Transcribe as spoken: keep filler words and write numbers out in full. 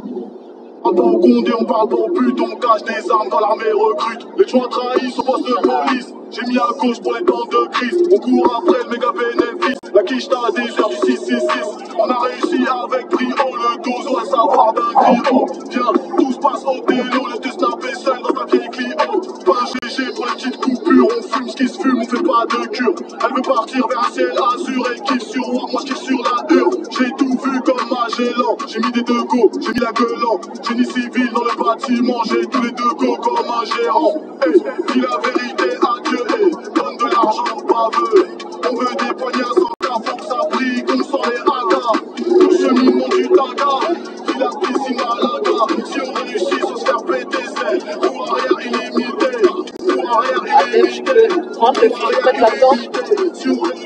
On parle pas au condé, on parle pas au but, on cache des armes quand l'armée recrute. Les joints trahissent au poste de police. J'ai mis à gauche pour les temps de crise. On court après le méga bénéfice. La quiche t'a désert du six six six. On a réussi avec brio, le dos doit savoir d'un griot. Viens, tout se passe au télo, laisse te snapper seul dans ta vieille Clio. Pas un G G pour les petites coupures, on fume ce qui se fume, on fait pas de cure. Elle veut partir vers un ciel azur et kiffe sur moi, moi je kiffe sur la hure. J'ai tout vu comme Magellan, j'ai mis des deux go, j'ai mis la gueule en. Génie civil dans le bâtiment, j'ai tous les deux go comme un gérant. Hey, dis la vérité à Dieu, hey, donne de l'argent au baveux. On veut des poignards sans cas, faut que ça brille, qu'on sort les hagas. Le cheminement du taga, puis la piscine à la gare. Si on réussit sans se faire péter, c'est roue arrière illimité. Roue arrière illimité. Rentre le fils, mette la porte.